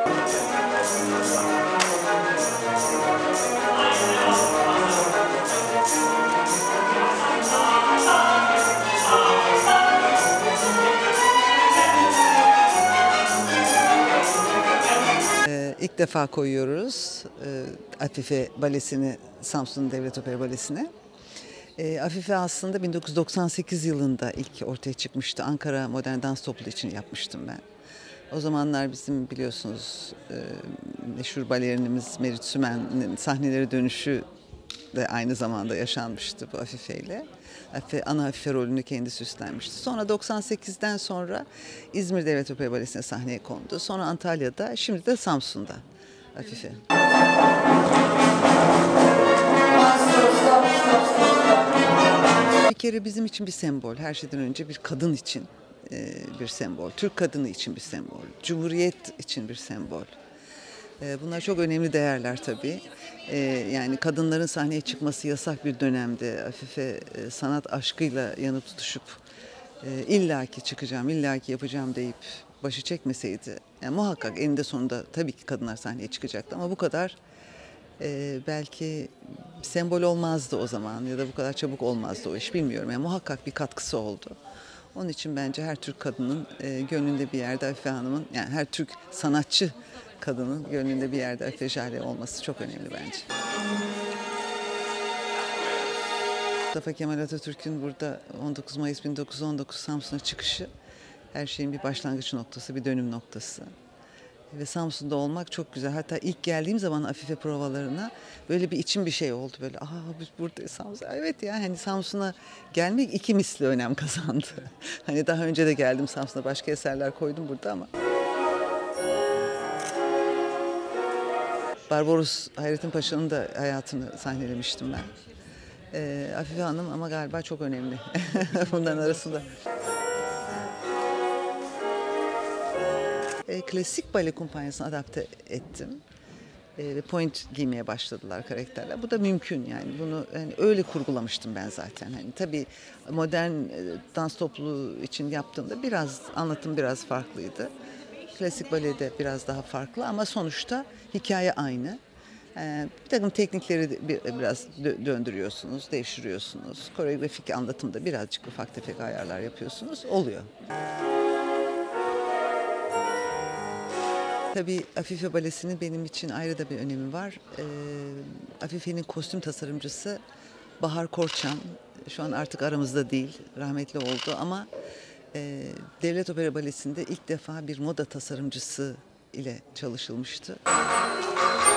İlk defa koyuyoruz Afife Balesi'ni Samsun Devlet Opera Balesi'ne. Afife aslında 1998 yılında ilk ortaya çıkmıştı. Ankara Modern Dans Topluluğu için yapmıştım ben. O zamanlar bizim biliyorsunuz meşhur balerinimiz Merit Sümen'in sahneleri dönüşü de aynı zamanda yaşanmıştı bu Afife ile. Ana Afife rolünü kendisi üstlenmişti. Sonra 98'den sonra İzmir Devlet Opera Balesi'ne sahneye kondu. Sonra Antalya'da, şimdi de Samsun'da Afife. Bir kere bizim için bir sembol. Her şeyden önce bir kadın için bir sembol. Türk kadını için bir sembol. Cumhuriyet için bir sembol. Bunlar çok önemli değerler tabii. Yani kadınların sahneye çıkması yasak bir dönemde Afife sanat aşkıyla yanıp tutuşup illaki çıkacağım, illaki yapacağım deyip başı çekmeseydi, yani muhakkak eninde sonunda tabii ki kadınlar sahneye çıkacaktı ama bu kadar belki sembol olmazdı o zaman ya da bu kadar çabuk olmazdı o iş, bilmiyorum. Yani muhakkak bir katkısı oldu. Onun için bence her Türk kadının gönlünde bir yerde Afife Hanım'ın, yani her Türk sanatçı kadının gönlünde bir yerde Afife Jale olması çok önemli bence. Mustafa Kemal Atatürk'ün burada 19 Mayıs 1919 Samsun'a çıkışı her şeyin bir başlangıç noktası, bir dönüm noktası. Ve Samsun'da olmak çok güzel. Hatta ilk geldiğim zaman Afife provalarına böyle bir içim bir şey oldu. Böyle biz buradayız Samsun. Evet ya, hani Samsun'a gelmek iki misli önem kazandı. Hani daha önce de geldim Samsun'a, başka eserler koydum burada ama. Barbaros Hayrettin Paşa'nın da hayatını sahnelemiştim ben. Afife Hanım ama galiba çok önemli bunların arasında. Klasik bale kumpanyasını adapte ettim. Ve point giymeye başladılar karakterler. Bu da mümkün yani. Bunu hani öyle kurgulamıştım ben zaten. Hani tabii modern dans topluluğu için yaptığımda biraz anlatım biraz farklıydı. Klasik balede biraz daha farklı ama sonuçta hikaye aynı. Bir takım teknikleri biraz döndürüyorsunuz, devşiriyorsunuz. Koreografik anlatımda birazcık ufak tefek ayarlar yapıyorsunuz. Oluyor. Tabii Afife Balesi'nin benim için ayrı da bir önemi var. Afife'nin kostüm tasarımcısı Bahar Korçan. Şu an artık aramızda değil, rahmetli oldu ama Devlet Opera Balesi'nde ilk defa bir moda tasarımcısı ile çalışılmıştı.